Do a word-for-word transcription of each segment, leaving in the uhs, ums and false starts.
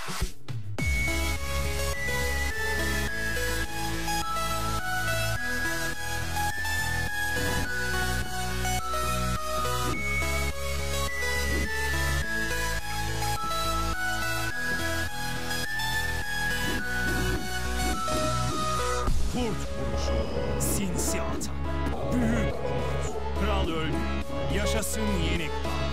Kurt vuruşu. Sinsi atak. Büyük kurt. Kral öldü. Yaşasın yeni kral.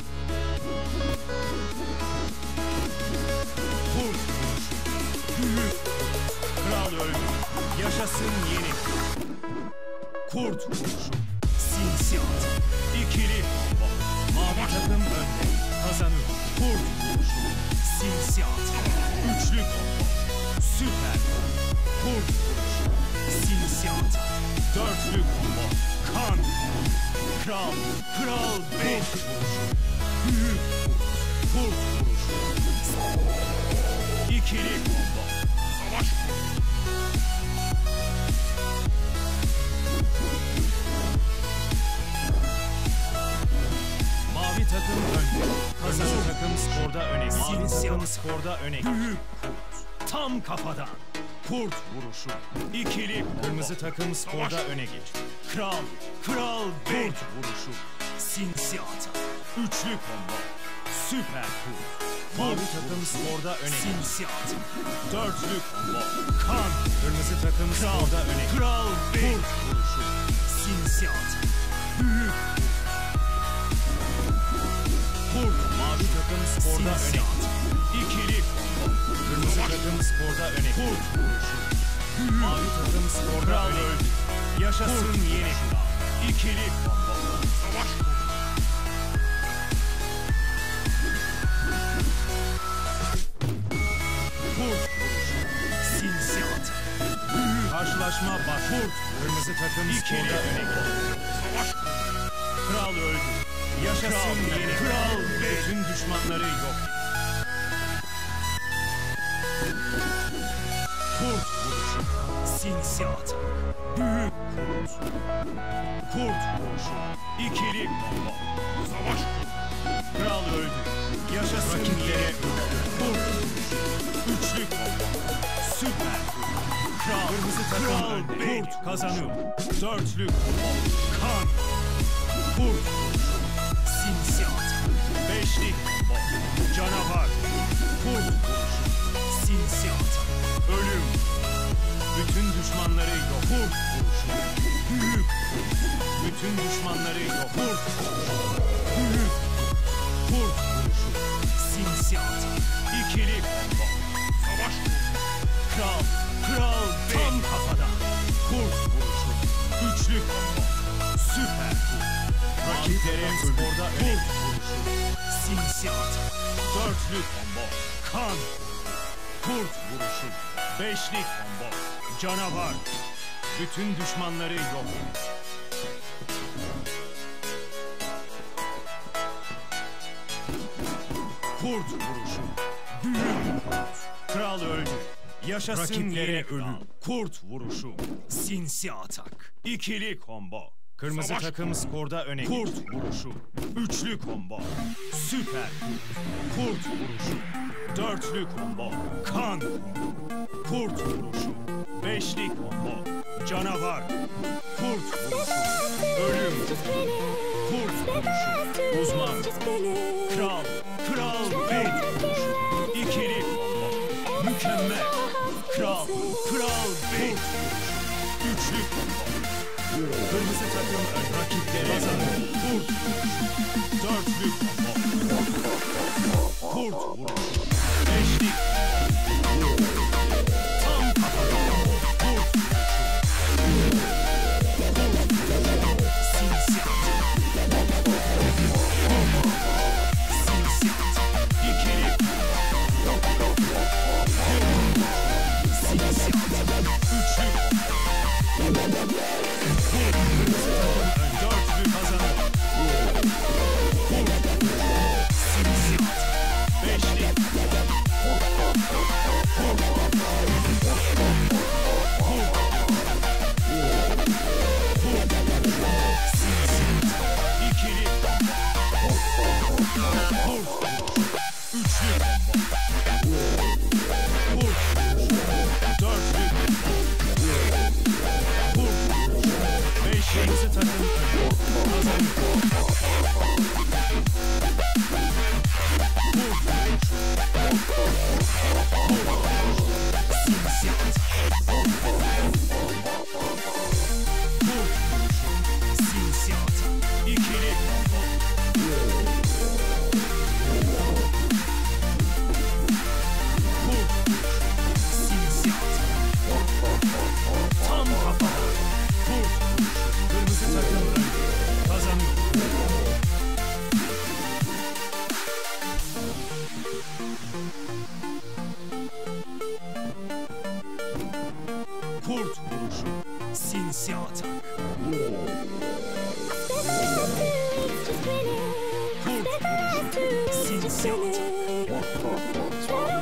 Kurt vuruşu. Büyük kurt. Kral öldü. Yaşasın yeni kral. Kurt vuruşu. Sinsi atak. İkili combo. Mavi takım önde. Kazanır. Kurt vuruşu. Sinsi atak. Üçlü combo. Süper. Kurt vuruşu. Sinsi atak. Dörtlü combo. Kan. Kral. Kral beş vuruşu. Büyük kurt. Kurt vuruşu. İkili combo. Savaş. Mavi takım önde. Kazanır takım sporda öne. Mavi takım sporda öne. Büyük kurt. Tam kafadan. Kurt vuruşu. İkili. Kırmızı takım sporda öne geç. Kral. Kral kurt vuruşu. Sinsi atak. Üçlü combo. Süper kurt. Mavi takım sporda öne geç. Sinsi atak. Dörtlü combo. Kan. Kırmızı takım sporda öne geç. Kral kurt vuruşu. Sinsi atak. Büyük kurt. Mavi takım sporda öne geç. İkili combo. Kırmızı takım sporda öne geç. Kurt vuruşu. Mavi takım sporda öne geç. Yaşasın yeni kral. İkili combo. Savaş. Kurt vuruşu. Sinsi atak. Büyük karşılaşma bak. Kurt. Kırmızı takım sporda öne geç. Savaş. Kral öldü. Yaşasın yeni kral. Bütün düşmanları yok. Kurt vuruşu. Sinsi atak. Büyük kurt. Kurt vuruşu. İkili combo. Savaş. Kral öldü. Yaşasın yeni kurt vuruşu. Üçlü combo. Süper kurt. Kral. Kırmızı takım önde. Kurt kazanıyor. Dörtlü combo. Kan. Kurt vuruşu. Sinsi atak. Beşli combo. Canavar. Kurt vuruşu. Sinsi atak. Ölüm. Bütün düşmanları yok. Kurt vuruşu. Büyük kurt. Bütün düşmanları yok. Kurt vuruşu. Büyük kurt. Kurt vuruşu. Sinsi atak. İkili combo. Savaş. Kral. Kral tam kafada. Kurt vuruşu. Üçlü combo. Süper kurt. Rakiplerin sporda öne. Kurt vuruşu. Sinsi atak. Dörtlü combo. Kan. Kurt vuruşu. Beşli combo. Canavar. Bütün düşmanları yok. Kurt vuruşu. Büyük kurt. Kral öldü. Yaşasın yeni ölüm. Kurt vuruşu. Sinsi atak. İkili combo. Kırmızı Savaş. Takım skorda öne geçti. Kurt vuruşu. Üçlü combo. Süper kurt. Kurt vuruşu. Dörtlü combo. Kan. Kurt vuruşu. Beşli combo. Canavar. Kurt vuruşu. Ölüm. Kurt vuruşu. Uzman. Kral. Kral beş vuruşu. İkili combo. Mükemmel. Kral. Kral beş vuruşu. Üçlü combo. Kırmızı takım ön rakipleri kazanır. Kurt vuruşu. Dörtlü combo. Kurt vuruşu. Beşli combo. Tam kafada. Kurt vuruşu. Kurt vuruşu. Sinsi atak. Sinsi atak. İkili combo. Sinsi atak. Üçlü combo. Dörtlü kazanır. Sinsi atak. Beşli. İkili. Üçlü. Sinsi atak. Kurt vuruşu. Sinsi atak.